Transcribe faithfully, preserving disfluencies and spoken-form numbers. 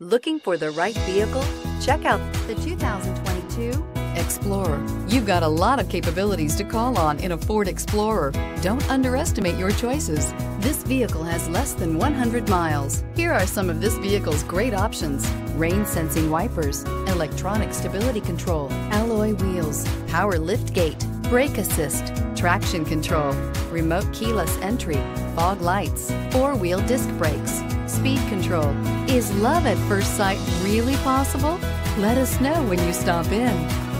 Looking for the right vehicle? Check out the two thousand twenty-two Explorer. You've got a lot of capabilities to call on in a Ford Explorer. Don't underestimate your choices. This vehicle has less than one hundred miles. Here are some of this vehicle's great options: rain-sensing wipers, electronic stability control, alloy wheels, power liftgate, brake assist, traction control, remote keyless entry, fog lights, four-wheel disc brakes, speed control. Is love at first sight really possible? Let us know when you stop in.